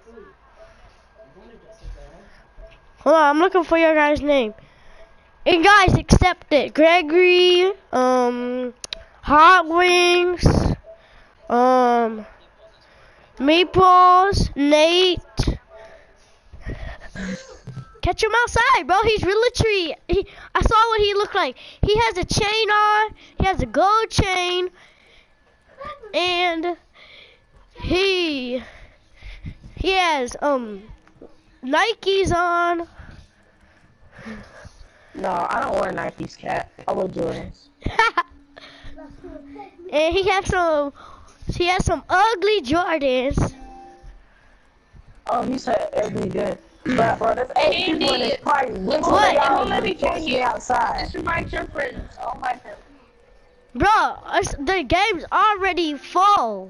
Hold on, I'm looking for your guy's name. And guys, accept it. Gregory, Hot Wings, Meatballs, Nate. Catch him outside, bro. He's literally, I saw what he looked like. He has a chain on. He has a gold chain. And he has, Nikes on. No, I don't wear Nikes, cat. I wear Jordans. And he has some ugly Jordans. Oh, you said ugly good. But bro, that's 8 people in this party. Which one of y'all let me catch me outside? Just invite your friends. I'll invite them. Bro, the game's already full.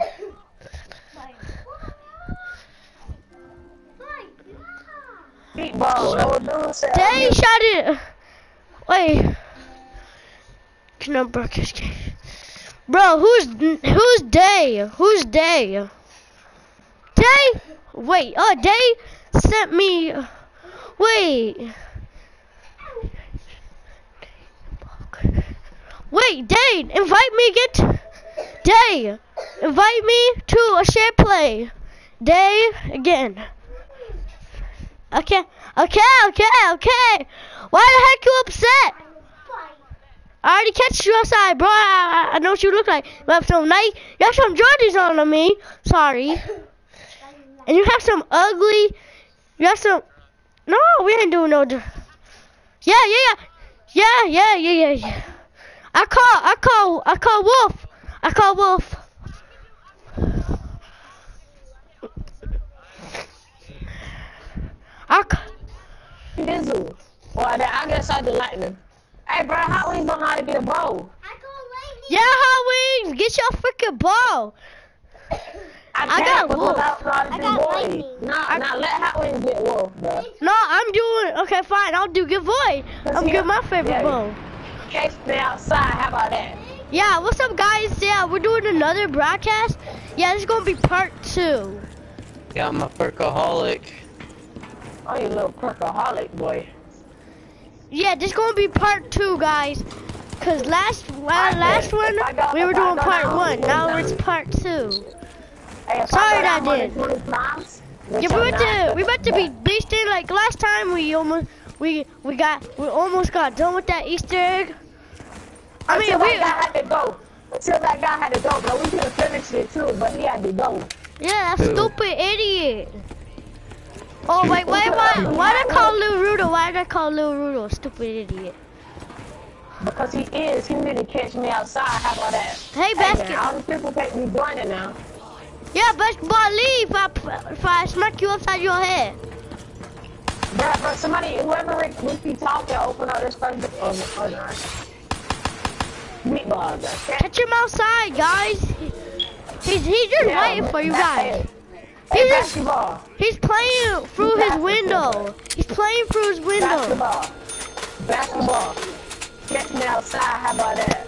They shot it. Wait. Can I break this game? Bro, who's Day? Who's Day? Day? Wait, Day sent me. Wait. Wait, Day, invite me again. Day, invite me to a share play. Day again. Okay. Why the heck you upset? I already catch you outside, bro. I know what you look like. You have some Jordans on me. Sorry. And you have some ugly. You have some. No, we ain't doing no. Yeah. I call Wolf. Dizzle. Well, I guess I did lightning. Hey, bro, Hot Wings don't know how to get a bow. Yeah, Hot Wings, get your freaking ball. I got Wolf. I got lightning. Now let Hot Wings get Wolf, bro. No, I'm doing. Okay, fine. I'll do Give Void. I'm getting my favorite bow. Catch me outside. How about that? Yeah, what's up, guys? Yeah, we're doing another broadcast. Yeah, this is gonna be part 2. Yeah, I'm a perkaholic. Oh, you little perkaholic boy. Yeah, this is gonna be part 2, guys. Cause last one we were doing part 1. Now it's part 2. Hey, sorry that did. Yeah, we about to be beasting like last time. We almost got done with that Easter egg. Until that guy had to go. But we could have finished it too, but he had to go. Yeah, that stupid idiot. Oh wait, why did I call Lil Rudo a stupid idiot? Because he is. He need to catch me outside. How about that? Hey, basket. All the people take me joining now. Yeah, basketball, leave if I smack you upside your head. But somebody, whoever Ricky talking, open up this first. Oh no. Meatballs. Okay? Catch him outside, guys. He's just waiting for you guys. He's playing through his window. Basketball. Get me outside. How about that?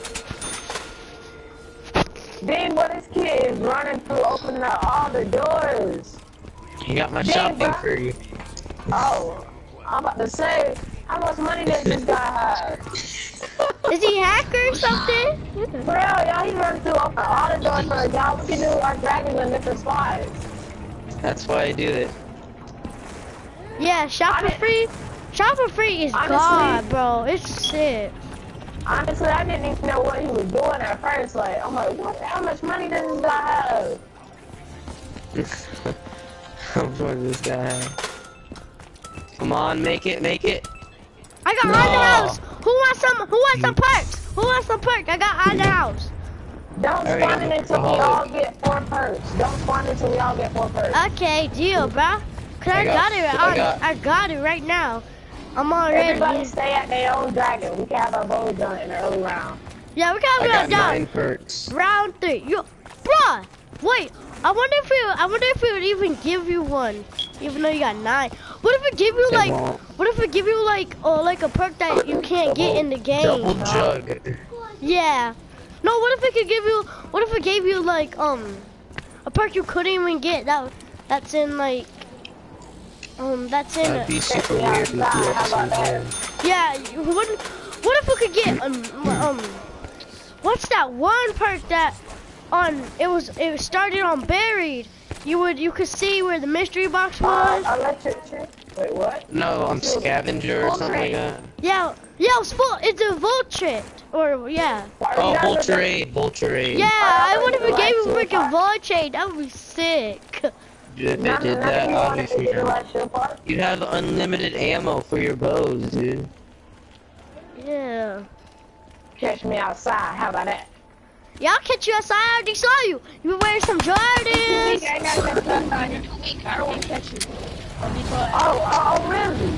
Then what this kid is running through, opening up all the doors. You got my shopping for you. Oh, I'm about to say, how much money does this guy have? Is he hacker or something? Bro, y'all, he runs through, open all the doors for y'all. We can do our dragons in different spots. That's why I do it. Yeah, shop for free. Shop for free is God, bro. It's sick. Honestly, I didn't even know what he was doing at first. Like, I'm like, how much money does this guy have? How much money does this guy have? Come on, make it. I got on the house. Who wants some perks? I got on the house. Don't spawn it until we all get 4 perks. Okay, deal, bro. Cause I got it right now. I'm already. Everybody stay at their own dragon. We can have our bow done in the early round. Yeah, we can have it done. 9 perks. Round 3. Bruh, wait. I wonder if it would even give you one, even though you got 9. What if it give you like a perk that you can't get in the game? Double jug. Yeah. No, what if it gave you like a perk you couldn't even get that's in like That's in That'd it. be super weird if you actually did. Yeah, what if we could get what's that one perk that it started on buried? You could see where the mystery box was. Electric chair. Wait, what? No, on scavenger or something like that. Yeah, it's a Voltrit. Or yeah. Oh, Volturade. Yeah, I wonder if we gave him freaking Voltrait, that would be sick. Dude, if they did that, obviously, you'd have unlimited ammo for your bows, dude. Yeah. Catch me outside. How about that? Yeah, I'll catch you outside. I already saw you. You were wearing some Jordans. I don't want to catch you. Oh, really?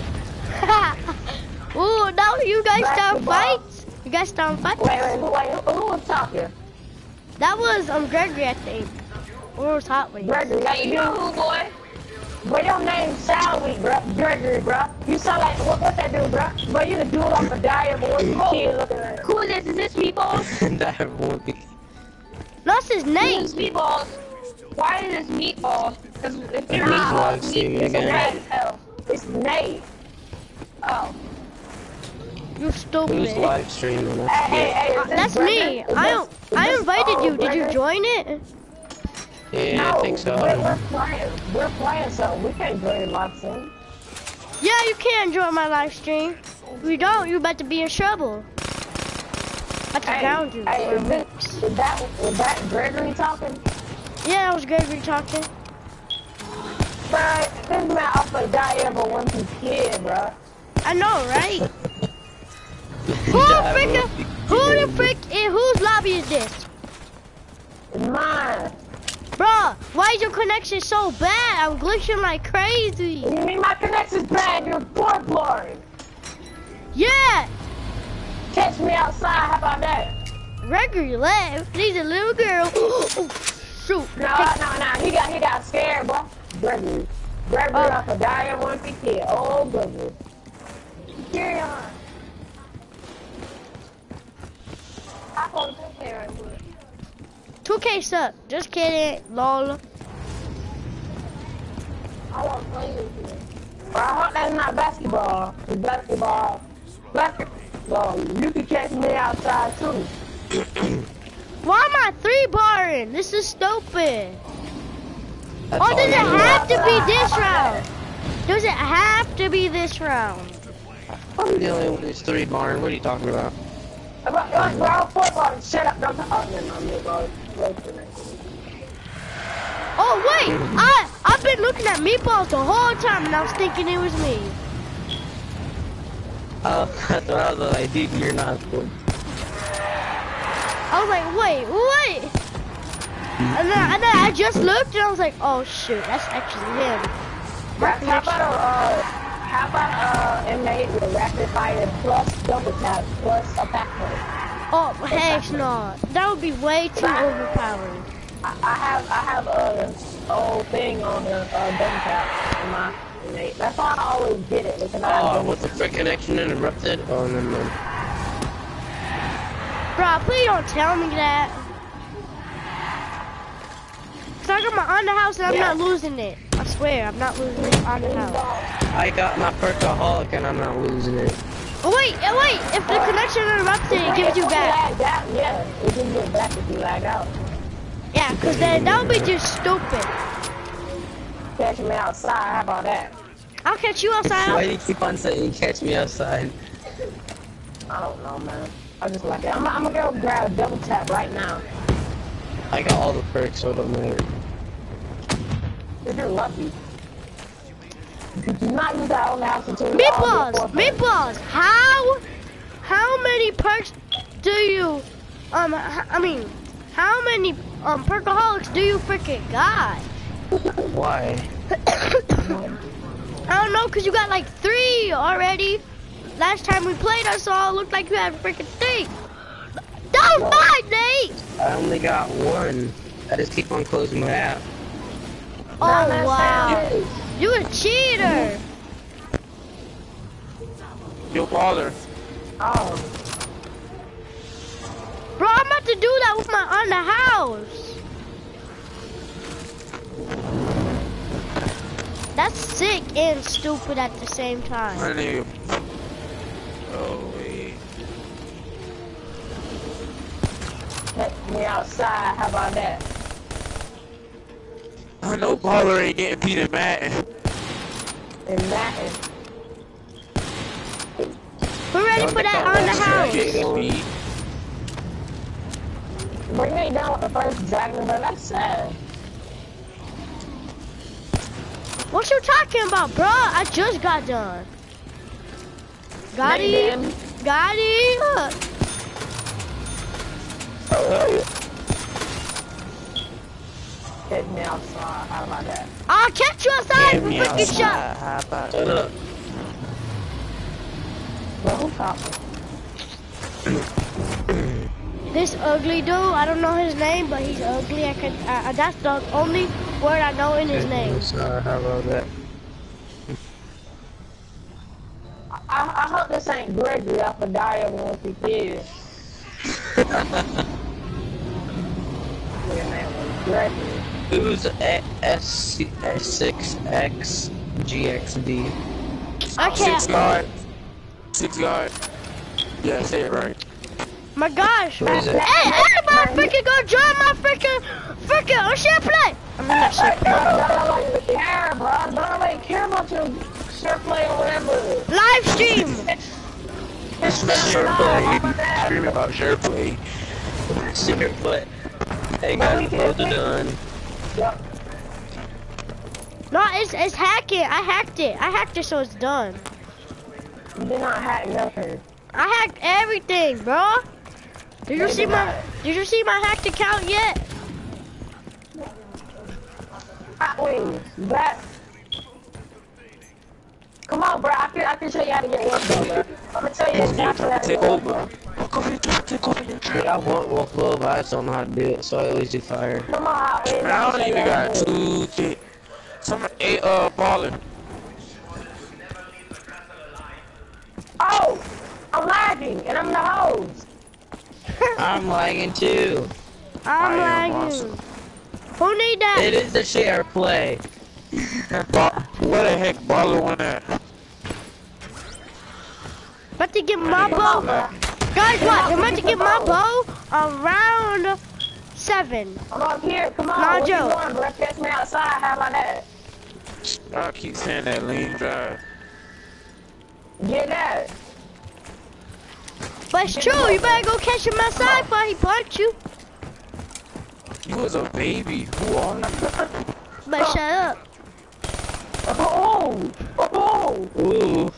Ooh, now you guys start fights? You guys start fights? Wait, who was talking? That was Gregory, I think. Or it was Hot Wings. Gregory, like you who, boy? But your name sound weak, bro. Gregory, bro. You sound like, what's that dude, bro? But you the dude off the diet, boy. You kid looking at. Who is this? Is this Meatballs? That won't be. That's his name. This is Meatballs. Why is this Meatballs? Because if you're Who's Meatballs, live streaming it's again? Nate. Oh, it's Nate. Oh. You stupid. Who's live streaming? Hey, is this That's me. Brendan? I invited you. Did you Brendan? join it? Yeah, No, I think so. we're playing, so we can't join the live stream. Yeah, you can join my live stream. If you don't, you're about to be in trouble. I have to ground you. Hey, is that Gregory talking? Yeah, that was Gregory talking. Bro, this man off the diet ever went to kid, bro. I know, right? Who the frick, and whose lobby is this? It's mine. Bruh, why is your connection so bad? I'm glitching like crazy. You mean my connection's bad? You're poor blurry. Yeah, Catch me outside, how about that? Gregory left. He's a little girl. Oh, shoot. No, he got scared, bro. Gregory off the diet went to kid. Oh, Gregory. Carry on. I want to take care of it. 2K suck. Just kidding. Lol. I want to play with you. But I hope that's not basketball. It's basketball. Basketball. You can catch me outside too. Why am I 3-barring? This is stupid. That's Oh, all does it you do. have to be this round? Does it have to be this round? I'm the only one who's 3-barring. What are you talking about? Bro, football. Shut up. Don't talk about me, bro. Oh wait, I've been looking at meatballs the whole time and I was thinking it was me. Oh, that's what I was like, dude, you're not good. I was like, wait. And then I just looked and I was like, oh shoot, that's actually him. How about M8 with a rapid fire plus double tap plus a backflip? Oh heck no, that would be way too overpowered. I have a whole thing on the double tap in my M8. That's why I always get it because Oh, what the frick, connection interrupted? Oh, no, no. Bro, please don't tell me that. Cause I got my on the house and I'm not losing it. I swear, I'm not losing it on the house. I got my perkaholic and I'm not losing it. Oh wait, if the connection interrupted, it gives you back. Yeah, it gives you back if you lag out. Yeah, cause then that would be just stupid. Catch me outside, how about that? I'll catch you outside. Why do you keep on saying catch me outside? I don't know, man. I just like it. I'm gonna go grab a double tap right now. I got all the perks, so it don't matter. If you're lucky. Do not use that on the house until you Meatballs, how many perks do you, how many, perkaholics do you freaking got? Why? I don't know, cause you got like 3 already. Last time we played, I saw it looked like you had freaking 3. That was mine, Nate! I only got 1. I just keep on closing my app. Oh wow, you a cheater! Your father. Oh. Bro, I'm about to do that with my on the house. That's sick and stupid at the same time. My nigga. Oh, wait. Take me outside, how about that? I know Baller ain't getting beat in Madden. And that is We're ready for that on the house. bring me down with the first dragon, but that's sad. What you talking about, bro? I just got done. Got him. Got him. Get me outside, how about that? I'll catch you outside for freaking shot. How about that? Well, who's talking? This ugly dude, I don't know his name, but he's ugly. That's the only word I know in his name. How about that? I hope this ain't Gregory off of Dire once he is. Your name was Gregory. Who's S6XGXD? Okay. 6 guard. 6 guard. Yeah, say it right. My gosh. What is it? Hey, everybody freaking go join my freaking share play. I mean, not share play. Don't really care, bro. Don't really care about your share play or whatever. Live stream. Sure play. Screaming about sure play. Secret play. Hey guys, both are done. No, it's hacking. I hacked it. I hacked it so it's done. You did not hack nothing. I hacked everything, bro. Did you see my hacked account yet? Hot wings. Back. Come on, bro. I can show you how to get one, bro. I'm gonna tell you exactly how to Take get over. one. Take over your trap. Yeah, I want Wolf Love, I just don't know how to do it, so I always do fire. Come on, Hot Wings. I don't even got 2 kids. Some Baller. Oh! I'm lagging, and I'm the host. I'm lagging too. I'm I am lagging. awesome. Who need that? It is the share play. What the heck Baller won that? About to get my bow. Guys, what? I'm about to get my bow around 7. I'm up here. Come on. Nah, What you Joe. doing, bro? Catch me outside. How about that? I keep saying that lean drive. Get that. But it's true. You better go catch him outside before he punch you. You was a baby. Who are you? But shut up. Oh! Oh! Ooh.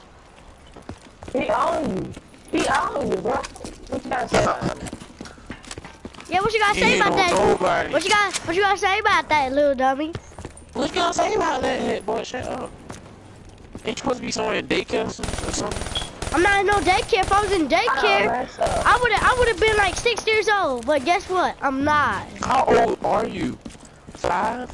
He on you. He on you, bro. What you gotta say about that? Yeah, what you gotta He say ain't about on that? nobody. What you gotta say about that, little dummy? What you gonna say about that head, boy? Shut up. Ain't you supposed to be somewhere in daycare or something? I'm not in no daycare. If I was in daycare, I would have been like 6 years old. But guess what? I'm not. How old are you? 5?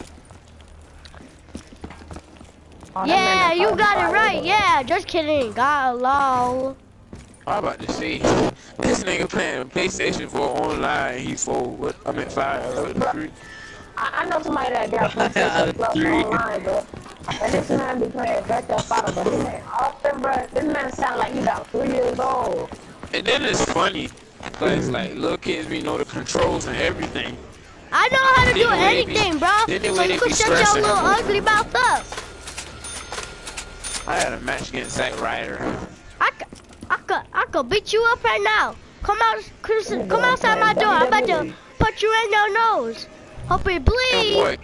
Yeah, you got it right. Yeah, just kidding. God, lol. I'm about to say, this nigga playing PlayStation 4 online. He's 4. What? I meant 5. 3. I know somebody that got PlayStation Plus online, bro. And this man be playing Grand Theft Auto, but this man often, bro. This man sound like he about 3 years old. And then it's funny, cause like little kids be know the controls and everything. I know how to do Then the way they be- anything, bro. then the So way you they can be shut your stressing. little ugly mouth up. I had a match against Zack Ryder. I could beat you up right now. Come outside my door. I'm about to put you in your nose. Hope it Yo, bleed. boy,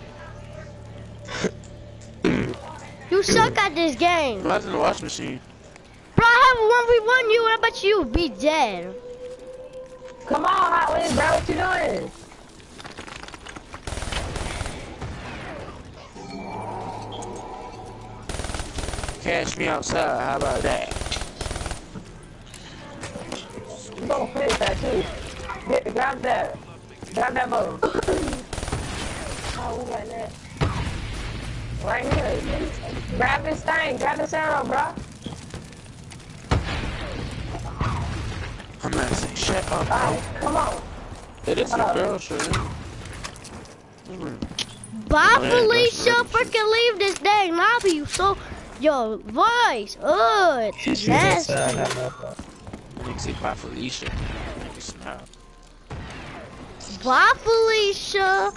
You suck at this game. I was in the washing machine. Bro, I have a 1v1 you, and I bet you would be dead. Come on, Hot Wings, bro. What you doing? Catch me outside. How about that? You gonna finish that too. Grab that. Grab that boat. Oh, we got that. Right here. Grab this thing. Grab this arrow, bro. I'm not saying shut up. Alright, come on. It is a girl shirt. Bye, Man, Felicia. that's Freaking leave this dang lobby. You so your voice. Oh, it's She's nasty. Nigga say bye Felicia. Nigga smile. Bye, Felicia.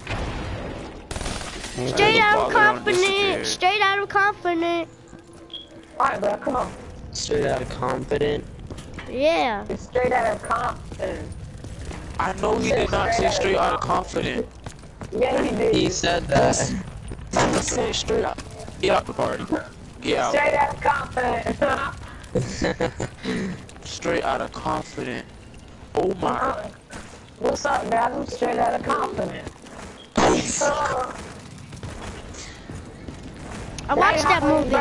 Straight out of confident. Straight out of confident. Alright, bro, come on. Straight out of confident. Yeah. It's straight out of confidence. I know he did not say straight out of confident. Yeah, he did. He said that. He said straight out. Get out the party. Get out. Straight out of confidence. Straight out of confident. Oh my. What's up, guys? I'm straight out of confidence. I watched that movie.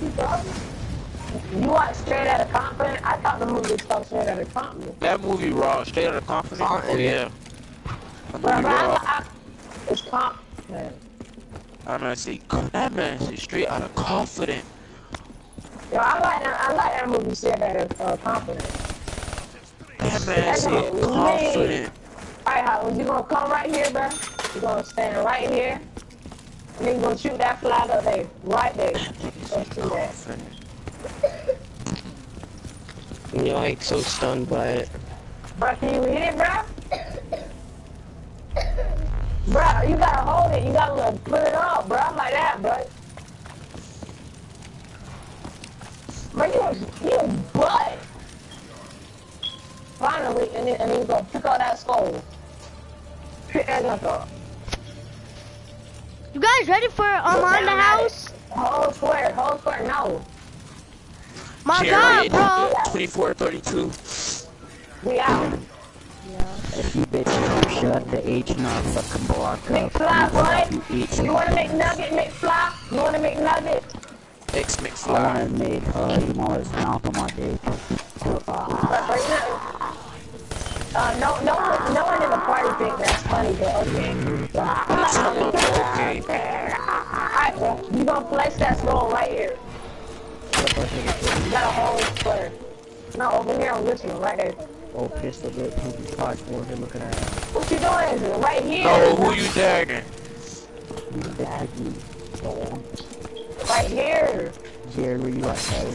You watched Straight Outta Compton? I thought the movie was called Straight Outta Compton. That movie raw. Straight out of confident. Oh yeah. That But movie raw. it's Compton. I'm gonna say that man say straight out of confident. Yo, I like that movie Straight Outta Compton. That man say confident. Alright, Howard, you gonna come right here, bro? You gonna stand right here? And then you gonna shoot that flag up there. Right there. Let's do that. Confident. You're like so stunned by it. Bro, can you hit it, bro? Bro, you gotta hold it. You gotta put it up, bro. Like that, bro. Bro, you butt. Finally, and then you gonna pick up that skull. Pick that up. You guys ready for on the house? Whole square, no. My God, bro. 24-32. We out. If you bitch don't shut the H not fucking block up. McFly, boy. You wanna make nugget, McFly? You wanna make nugget? X I McFly. wanna make you know his mouth on my dick. No one in the party think that's funny, but okay. Okay. Alright, bro. You gonna place that skull right here. You got a whole square. No, over here on this one, right there. Oh, pistol bit, pinky pot, boy, look at that. What you doing? Right here. Oh, who you tagging? You daddy. Right here. Jared, where you at, buddy?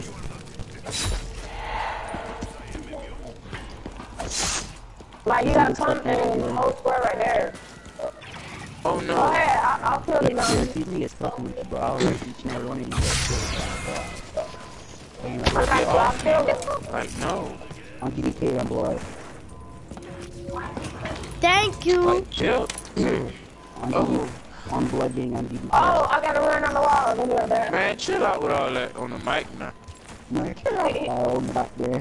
Like, you gotta come in the whole square right there. Oh Go no. ahead, I'll kill you now. These niggas fucking with you, bro. I'll let each and every one of you guys I'll kill you. Like no. I'm getting paid on blood. Thank you. Like chill. Oh On blood being on DB. Oh, I gotta run on the wall. Look at that. man, chill out with all that on the mic now. Oh, back there.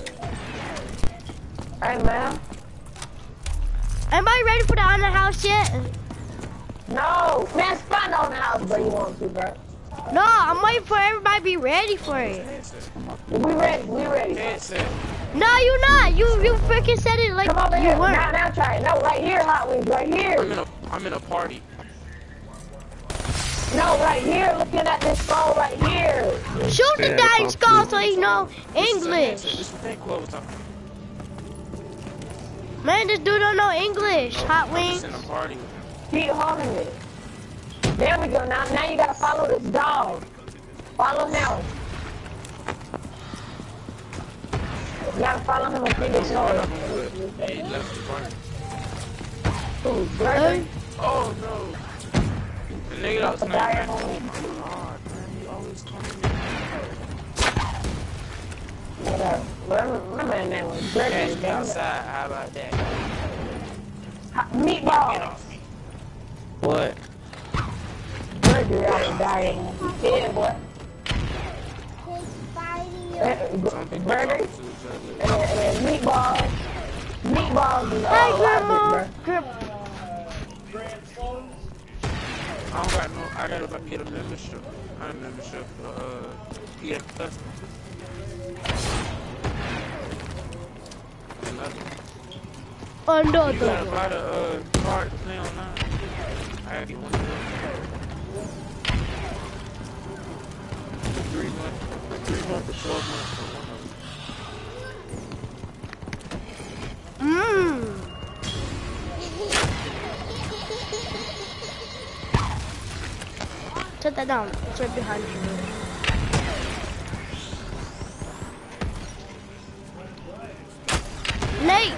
Hey, man. Anybody ready for the on the house yet? No. Man, spot on the house, bro. You want to, bro. No, I'm waiting for everybody to be ready for it. We ready. We ready. Headset. No, you not. You freaking said it like Come over you here. weren't. Now try it. No, right here, Hot Wings. Right here. I'm in a party. No, right here. Looking at this phone right here. Shoot the dang skull so he know English. This thing closed up. Man, this dude don't know English. Hot I'm wings. just in a party. Keep holding it. There we go. Now you gotta follow this dog. Follow now. You gotta follow him until he shows. He left the party. Ooh, Gregory. Oh no. The nigga that was Dire sniping. home. Oh god, man, he always coming Whatever. My man name was in. Gregory. Catch me outside, how about that? Get Meatball. off me. What? Gregory out of Dire home. Yeah, boy. Some people Gregory. talk to each other. And meatballs. Meatballs is Hey, all Grandma. bro. I don't got no, I gotta get a membership. I'm a membership for, PF Plus. Another. You gotta Another. buy the, card to play online. I gotta get one of those. 3 months, 3 months to 12 months for one of them. Mmm. Set that down. It's right behind you. Nate!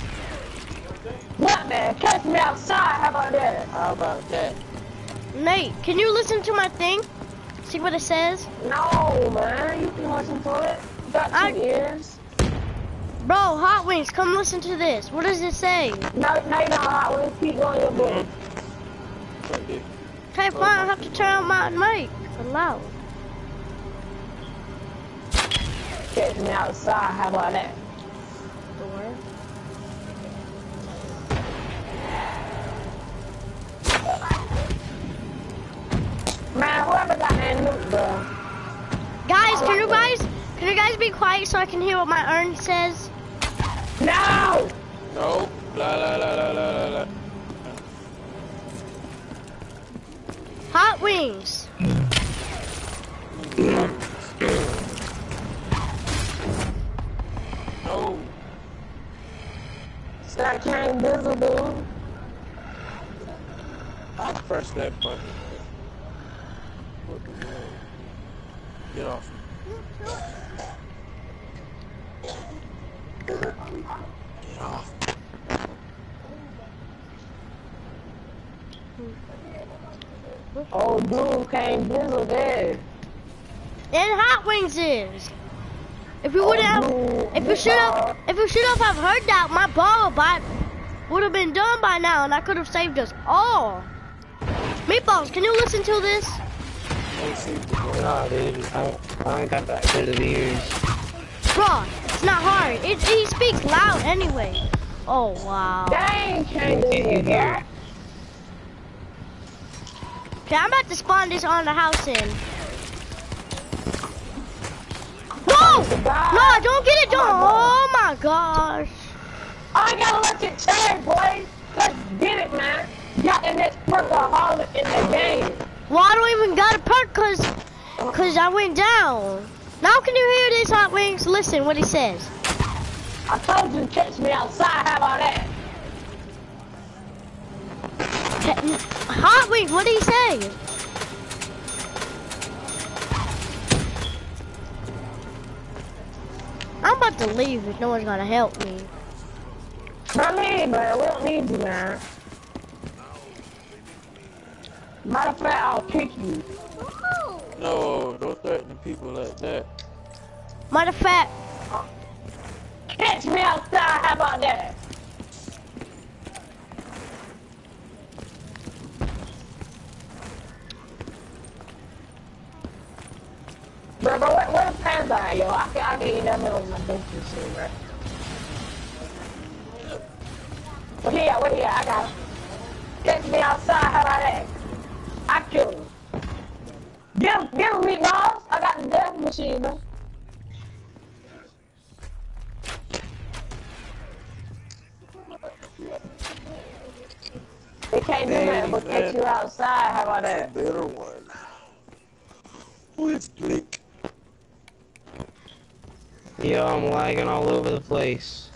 What, man? Catch me outside. How about that? How about that? Nate, can you listen to my thing? See what it says? No, man. You can listen to it. You got two ears. Bro, Hot Wings, come listen to this. What does it say? No, you don't hot wings. Keep going your book. Okay, fine. I have to turn on my mic. It's loud. Catch me outside. How about that? Door. Man, whoever got that nuke, bro. Guys, can you guys be quiet so I can hear what my urn says? No! No. La la la la la la la. Hot Wings. No. Start turning visible. I press that button. Get off. Get off. Oh, dude came visible there. And Hot Wings is. If you would have, if you should have heard that, my ball bot would have been done by now, and I could have saved us all. Meatballs, can you listen to this? Nah, dude. I ain't got that good of ears. Bro, it's not hard. He speaks loud anyway. Oh wow. Dang, came Can you visible. hear? Okay, I'm about to spawn this on the house in. No! No, don't get it done. Oh my gosh. I ain't gotta let you change, boys. Let's get it, man. Got the next workaholic in the game. Well, I don't even got a perk cause I went down. Now can you hear this, Hot Wings? Listen what he says. I told you to catch me outside. How about that? Hot Wings, what did he say? I'm about to leave if no one's gonna help me. I mean, man, we don't need you, man. Matter of fact, I'll kick you. No, don't threaten people like that. Matter of fact, Catch me outside. How about that? Bro, where the pants are, yo? I can eat that middle of my business shit, bro. Where he at? I got him. Catch me outside. How about that? I kill him. Give him meatballs. I got the death machine, man. They can't do nothing but catch you outside. How about that? Better one. Who is Blake? Yo, I'm lagging all over the place.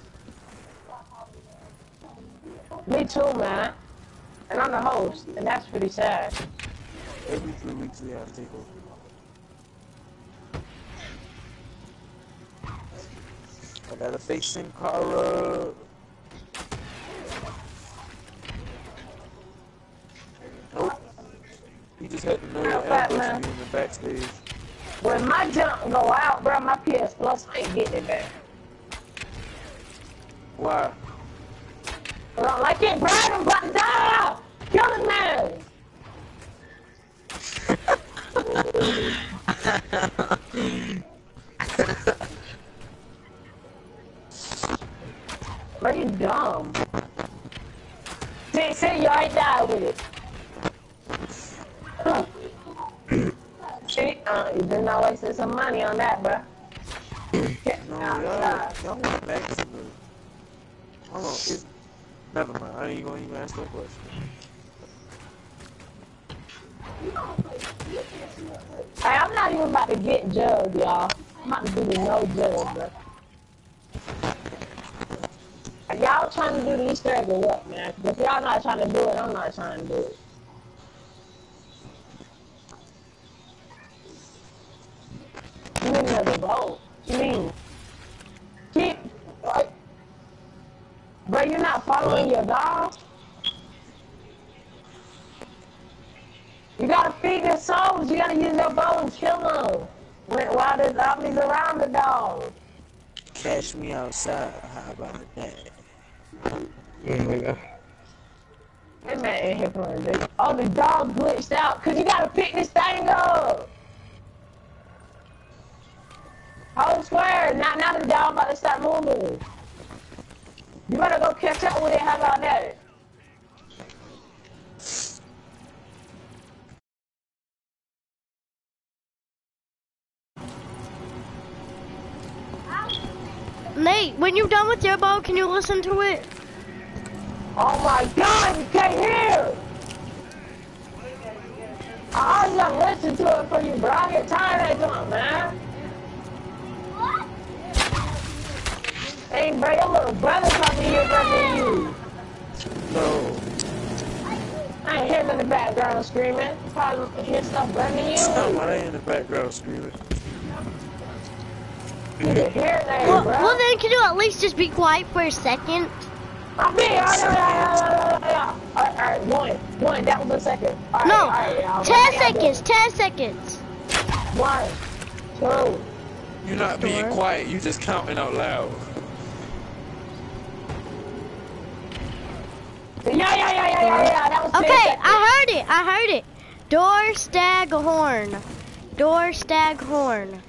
Me too, man. And I'm the host, and that's pretty sad. Every 3 weeks we have to take over. I gotta face Sin Cara. Nope. He just had to know your ambush me in the backstage. When my jump go out, bro, my PS Plus ain't getting it back. Why? I don't like it, bro. I'm about to die. Kill him, man. Bro, you dumb. See, you already died with it. See, you did not waste some money on that, bro. No, y'all went back to the... Hold on, never mind. I ain't gonna even ask that question. Hey, I'm not even about to get jugged, y'all. I'm about to do the no jug, bro. Y'all trying to do the Easter egg or what, man? If y'all not trying to do it, I'm not trying to do it. boat. You mean, keep, like, bro, you're not following your dog? You gotta feed your souls. You gotta use your bow and kill them. While there's zombies around the dog. Catch me outside. How about that? Oh my god. That man in here playing, dude. Oh, the dog glitched out. Cause you gotta pick this thing up. Hold square. Now the dog about to start moving. You better go catch up with it. How about that? Nate, when you're done with your bow, can you listen to it? Oh my god, you can't hear! I was gonna listen to it for you, bro. I get tired of that, man. What? Hey, bro, your little brother probably here than you. No. I ain't hear him in the background screaming. Probably hear stuff better than you. Somebody in the background screaming. You can hear that, Well, bro. well, then can you at least just be quiet for a second? I'm being, alright, one, that was a second. All No, right, 10 seconds, 10 seconds. 1, 2. You're not being Door. quiet, you just counting out loud. Yeah, that was 10 Okay, seconds. I heard it. Door, stag, horn. Door, stag, horn.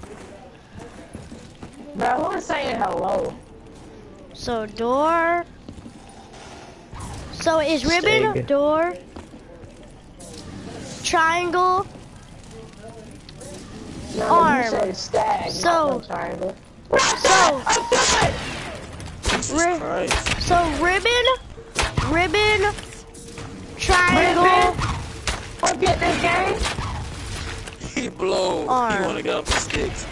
Bro, who is saying hello? So, door. So, is ribbon, Stag. door, triangle, No, arm. you said stag. So- not no triangle. so, Jesus Ri- Christ. so ribbon, triangle, Ribbon? Forget this game. He blown. Arm. He wanna get off the sticks.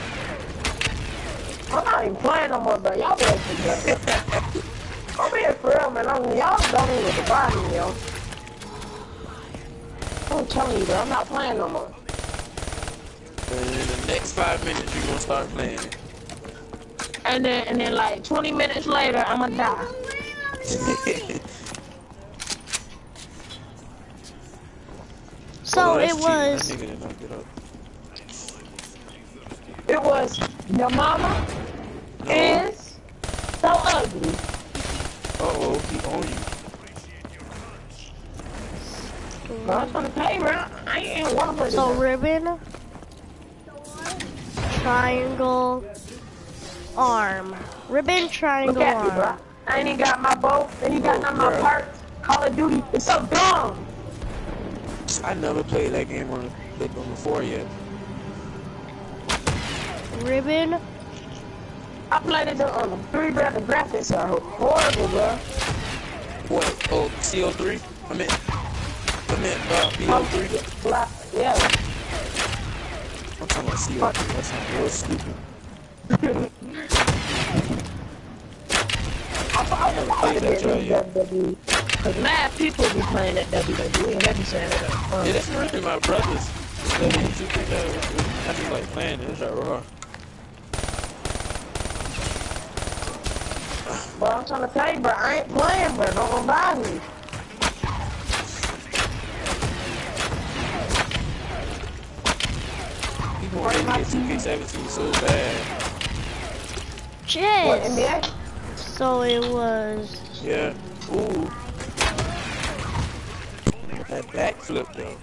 I'm not even playing no more, bro. Y'all better forget. I'm being for real, man. Y'all don't even surprise me, yo. I'm telling you, bro. I'm not playing no more. And in the next 5 minutes, you're gonna start playing. And then like 20 minutes later, I'm gonna die. so Oh, it that's cheating. was, That nigga did not get up. It was your mama is so ugly. Uh-oh, he on you. Bro, I'm trying to pay, bro. I ain't want to play so this. ribbon, triangle, arm. Ribbon, Look triangle, at me, bro. arm. I ain't even got my bow. And you got none of my Bro. parts. Call of Duty. It's so dumb. I never played that game on before yet. Ribbon, I played it on the 3, bro. The graphics are horrible, bro. What? Oh, CO3? I meant BO3. Yeah. I'm talking about CO3. That sounds real stupid. I never played that joint yet. WWE. Cause mad people be playing that WWE and they be saying that. Yeah, that's really my brothers. I just like playing it. It's like raw. But I'm trying to tell you, bro, I ain't playing, bro. Don't buy me. People want to get 2K17 so bad. What, jizz. NBA? So it was, Yeah. Ooh. That backflip though.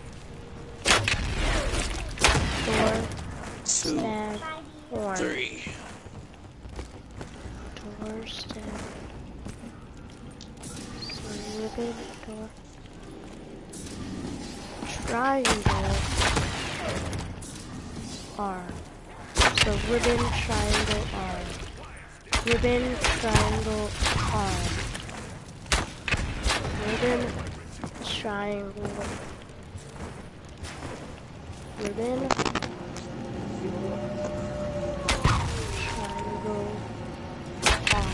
door, 2, stag, horn. 3. Door, stag. So ribbon, door. Triangle, arm. So ribbon, triangle, arm. Ribbon, triangle, arm. Ribbon, triangle, ribbon, triangle, arm.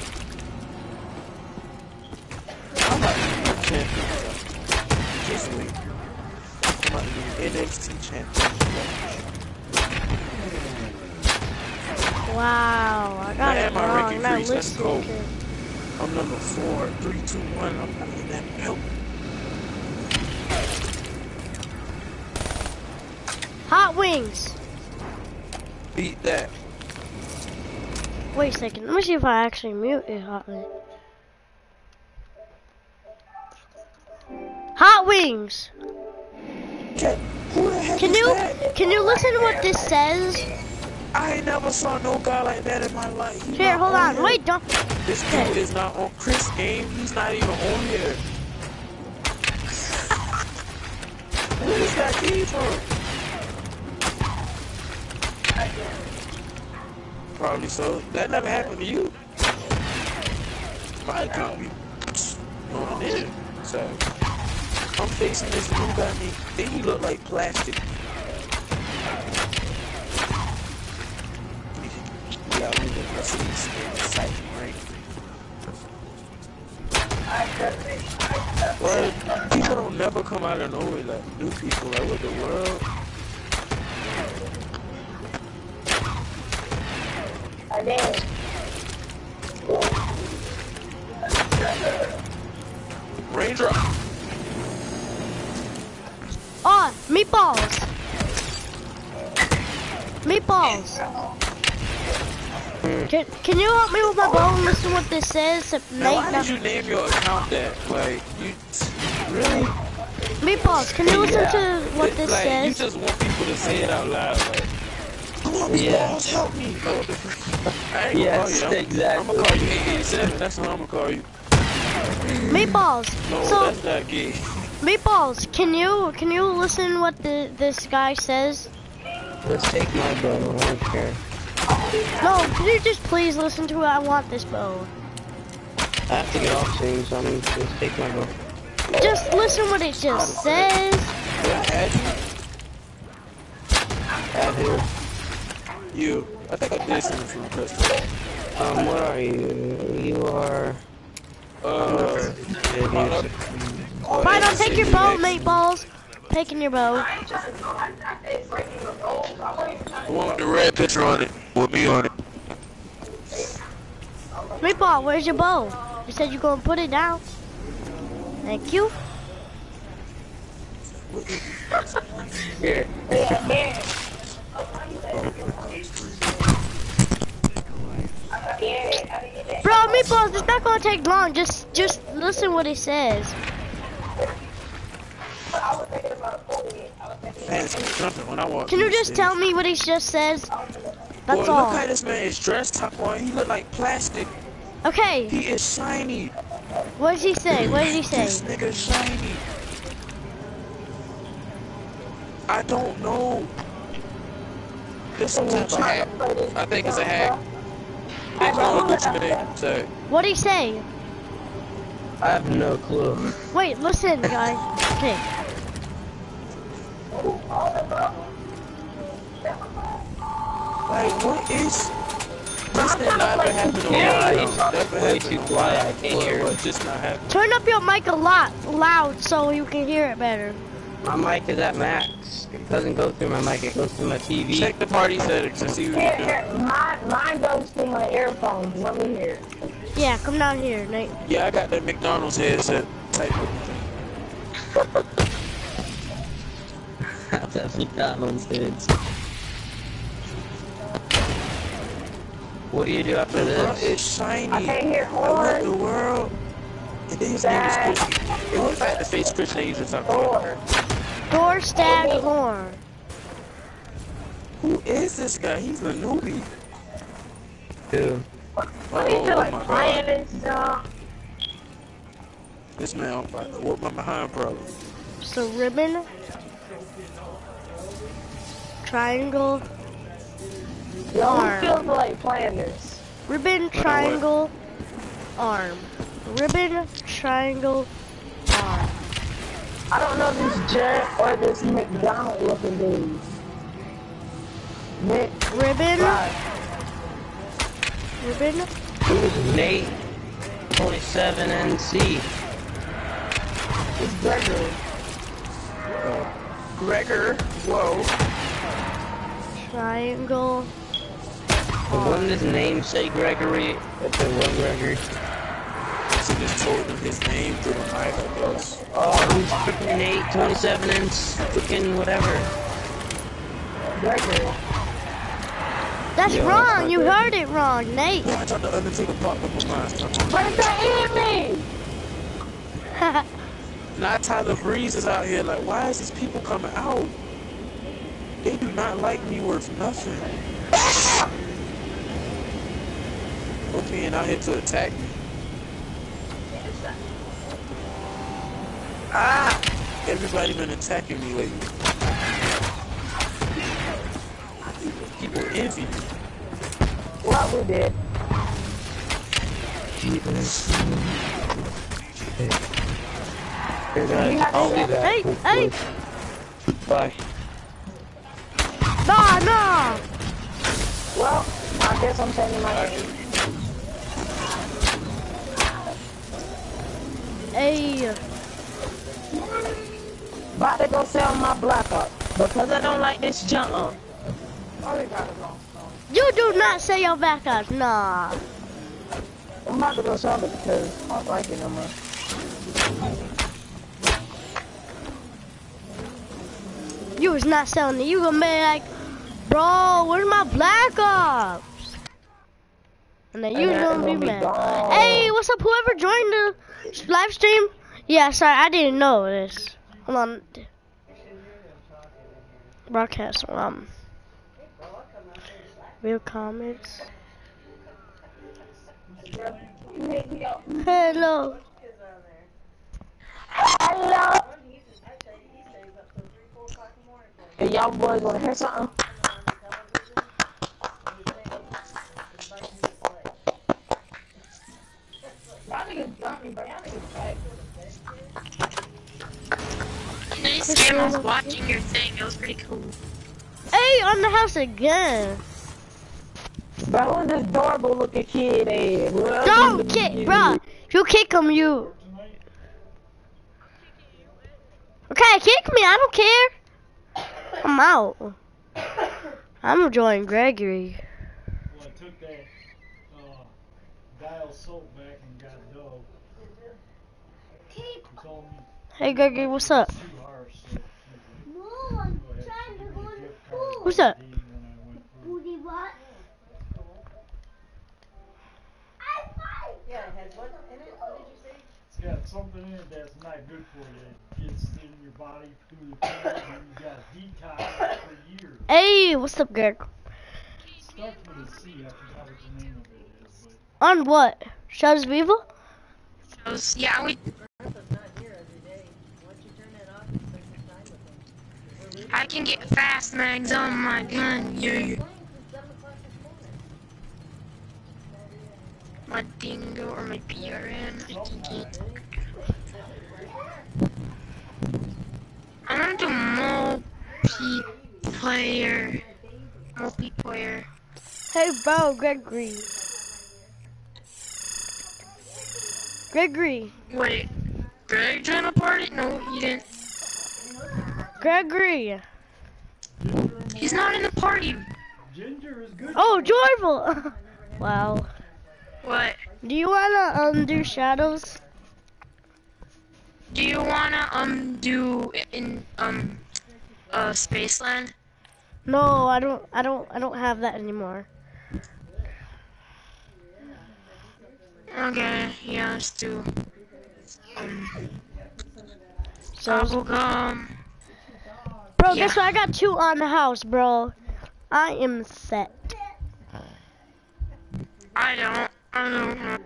I'm about to be a champion. Just wait. I'm about to be an NXT champion. Wow, I got Man, it my wrong. Ricky Not Crease, let's go. listening. I'm number 4, 3, 2, 1. I'm in that belt. Hot wings. Beat that. Wait a second. Let me see if I actually mute it. Hot wings. Hot wings. Okay, who the heck Can is you that? listen to what this says? I ain't never saw no guy like that in my life. He's Here, not hold on. here. Wait, don't. This dude is not on Chris game. He's not even on here. Where is that key from? Probably so. That never happened to you. My account be on there. So I'm facing this new guy named. Then he look like plastic. Yeah, we can see this sight, right? Well, people don't never come out of nowhere like new people. Like what the world? Raindrop. Oh, meatballs. Meatballs. Can you help me with my bow and listen to what this says? Now, why did you name your account that? Like, you really? Meatballs, can you listen to what this like, says? You just want people to say it out loud. Like, come on, Meatballs, help me. I ain't gonna call you. Exactly. I'm gonna call you 887. That's what I'm gonna call you. Meatballs. No, So, that's not gay. Meatballs, can you listen what this guy says? Let's take my bow. I don't care. No, can you just please listen to it? I want this bow. I have to get off soon, so I'm gonna just take my bow. Just listen what it just says. Add who? You. I think I did something from Crystal. What are you? You are... Fine, I'll take your bow, Meatballs. Taking your bow. The one with the red picture on it, with me on it. Meatball, where's your bow? You said you're gonna put it down. Thank you. Here. Bro, Meatballs, it's not gonna take long. Just listen what he says. Can you just tell me what he just says? That's Boy, all. look how this man is dressed up, boy. He look like plastic. Okay, He is shiny. what did he say? What did he say? This nigga shiny. I don't know. This some type of hack. I think it's a hack. Next one, Gucci Mane. So, What did he say? I have no clue. Wait, listen, guy. Okay. like, what is? This did not ever happen. Yeah, Never he's way happened too on quiet. I live. can't hear What it. just not happened? Turn up your mic a lot loud so you can hear it better. My mic is at max. It doesn't go through my mic, it goes through my TV. Check the party settings and see what you do. Mine goes through my earphones. Let me hear. Yeah, come down here, Nate. Yeah, I got that McDonald's headset type of That's McDonald's dudes. What do you do after this? It's shiny. I can't hear What the horn. world? And then his name is Christian. It looks like the face Christian uses something. Or Door stag horn. Who is this guy? He's a newbie. Who? I feel Oh like my playing god. and stuff. This man on fire. What my behind problem? So ribbon, triangle, Yo, arm. who feels like playing this? Ribbon, triangle, arm. Ribbon, triangle, arm. I don't know this Jet or this McDonald looking dude. Nick, Ribbon, right. ribbon, Nate, 27 NC. It's Gregory. Gregor. Whoa. triangle, Wouldn't his name say Gregory if it was Gregory? So just told him his name through the mic, I guess. Oh, he's freaking 8, 27 inch, freaking whatever. Gregory. That's Yeah, wrong. that's You not heard it wrong, Nate. I thought the Undertaker popped up on mine. What is that in me? Now Tyler Breeze is out here like, why is these people coming out? They do not like me worth nothing. For being out here to attack me. Ah! Everybody been attacking me lately. People envy me. What we did? Here, guys, I'll be back. Hey, hey. Bye. Nah, nah. Well, I guess I'm taking my game. Hey. About to go sell my Black Ops because I don't like this junk. You do not say your backup. Nah. I'm about to go sell it because I don't like it no more. You was not selling it. You gonna be like, bro, where's my Black Ops? And then you gonna be mad. Hey, what's up, whoever joined the live stream? Yeah, sorry, I didn't know this. Hold on. Broadcast, real comments. Hello. Hello. Hey, y'all boys wanna hear something? Nice, I was watching your thing. It was pretty cool. Hey, on the house again. Bro, who's this adorable looking kid is? Don't kick, bro. You kick him, you. Okay, kick me. I don't care. I'm out. I'm enjoying Gregory. Well, I took that dial soap back and got dough. He told me Hey, Gregory, what's up? it's too harsh, so go ahead. She gave me a gift card What's up? when I went through. It's got something in it that's not good for you. It gets in your body through the pores and you got detox for years. Hey, what's up, Greg? It starts with a C. I forgot what the name of it is, but On what? Shadows of Evil? Yeah, we. I can get fast mags on my gun. Yeah. My dingo or my PRN. I can get. I'm gonna do multiplayer. Hey, bro, Gregory. Gregory. Wait, Greg joined a party? No, you didn't. Gregory. He's not in the party. ginger is good. Oh, Joyful. Wow. What? Do you wanna do shadows? Do you wanna do in Spaceland? No, I don't have that anymore. Okay, yeah, let's do So, bubblegum. bro, Yeah. guess what? I got 2 on the house, bro. I am set. I don't know.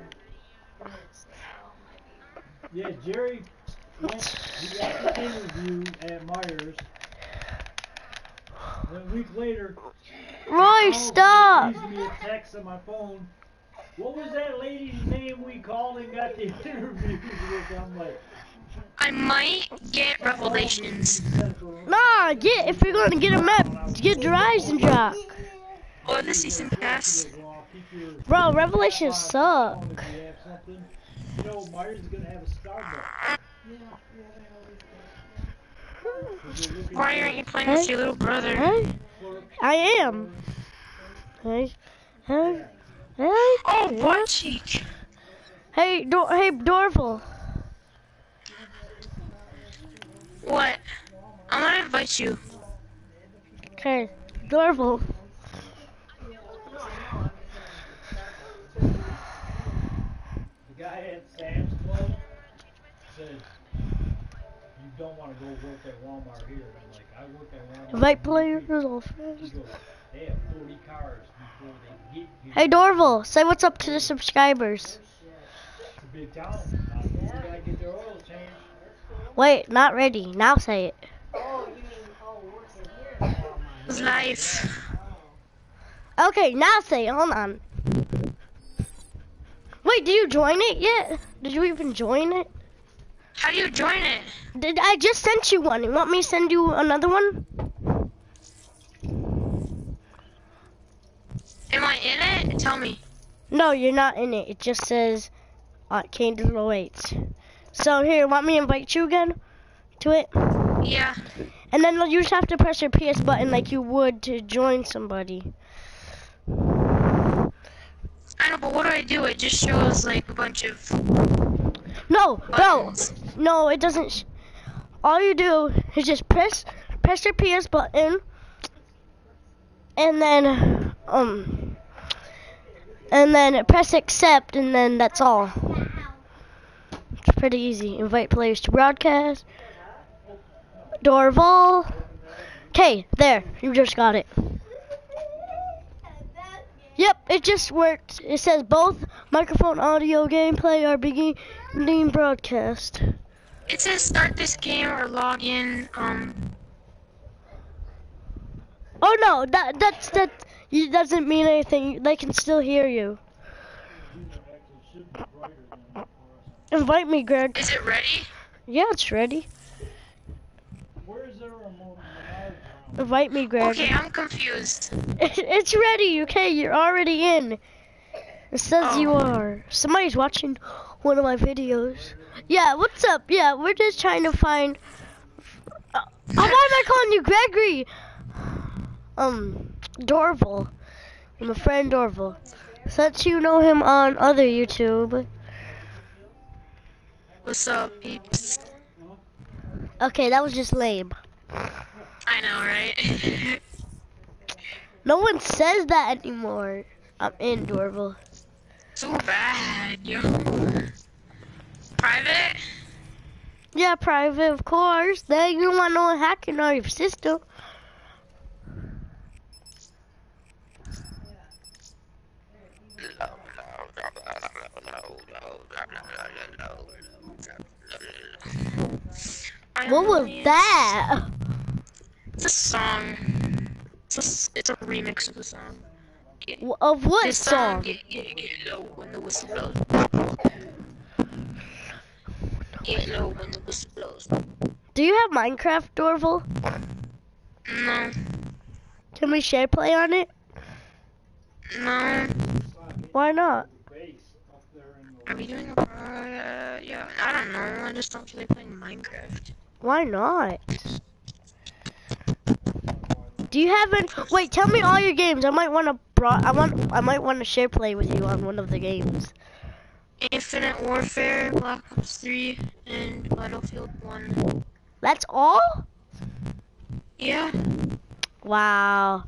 Yeah, Jerry went, he got the interview at Myers. And a week later, Roy, stop. he leaves me a text on my phone. What was that lady's name we called and got the interviews with? I'm like, I might get Revelations. Nah, if you're gonna get a map, get Horizon Jock. Or the season pass. Bro, Revelations suck. You know, Myers is gonna have a Starbucks. Why aren't you playing with your little brother? Hey? I am. Hey? Hey, Oh, butt cheek. hey, Dorval. What? I'm gonna invite you. Okay, Dorval. The guy at Sam's Club said, you don't want to go work at Walmart here. I'm like, I work at Walmart. Invite players He off. goes, they have 40 cars before they get here. Hey, Dorval, say what's up to the subscribers. It's a big town. People gotta get their oil changed. Wait, not ready. Now say it. It's life. Okay, now say it. Hold on. Wait, did you join it yet? Did you even join it? How do you join it? Did I just sent you one? You want me to send you another one? Am I in it? Tell me. No, you're not in it. It just says Kane Digital 8. So here, want me to invite you again to it? Yeah. And then you just have to press your PS button like you would to join somebody. I know, but what do I do? It just shows like a bunch of No, buttons. no, it doesn't. All you do is just press your PS button, and then press accept, and then that's all. It's pretty easy. Invite players to broadcast. Dorval. Okay, there, you just got it. Yep, it just worked. It says both microphone audio gameplay are beginning broadcast. It says start this game or log in. Oh no, that doesn't mean anything. They can still hear you. Invite me, Greg. Is it ready? Yeah, it's ready. Where is there a Menards around? Invite me, Greg. Okay, I'm confused. It's ready. Okay, you're already in. It says you are. Somebody's watching one of my videos. Yeah, what's up? Yeah, we're just trying to find. Why am I calling you Gregory? Dorval. I'm a friend Dorval. Since you know him on other YouTube. What's up, peeps? Okay, that was just lame. I know, right? No one says that anymore. I'm in Dorval. So bad, yo. Private? Yeah, private, of course. Then you don't want no one hacking on your system. What was that? It's a song. It's a remix of the song. Of what This song? Get low when the whistle blows. Get low when the whistle blows. Do you have Minecraft, Dorval? No. Can we share play on it? No. Why not? Are we doing a yeah, I don't know. I just don't feel like playing Minecraft. Why not? Do you have any? Wait, tell me all your games. I might want to I might want to share play with you on one of the games. Infinite Warfare, Black Ops 3, and Battlefield 1. That's all? Yeah. Wow.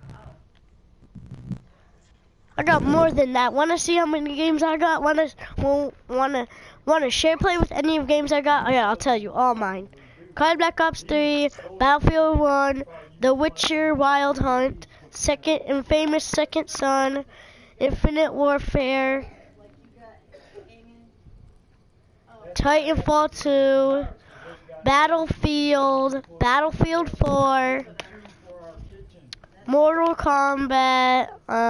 I got more than that. Want to see how many games I got? Want to share play with any of the games I got? Oh, yeah, I'll tell you. All mine. COD Black Ops 3, Battlefield 1, The Witcher Wild Hunt, Infamous Second Son, Infinite Warfare, Titanfall 2, Battlefield 4, Mortal Kombat,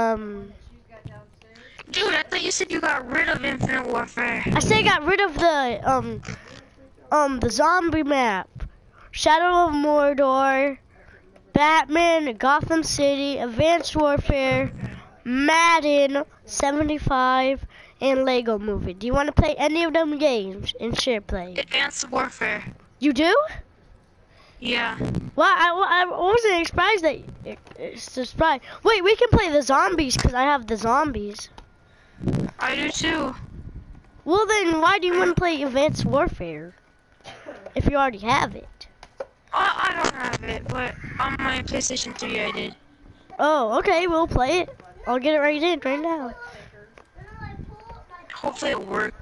Dude, I thought you said you got rid of Infinite Warfare. I say I got rid of the zombie map, Shadow of Mordor, Batman, Gotham City, Advanced Warfare, Madden 75, and Lego Movie. Do you want to play any of them games in share play? Advanced Warfare. You do? Yeah. Well, I wasn't surprised that it's surprised. Wait, we can play the zombies because I have the zombies. I do too. Well, then why do you want to play Advanced Warfare if you already have it? I don't have it, but on my PlayStation 3 I did. Oh, okay, we'll play it. I'll get it right now. Hopefully it works.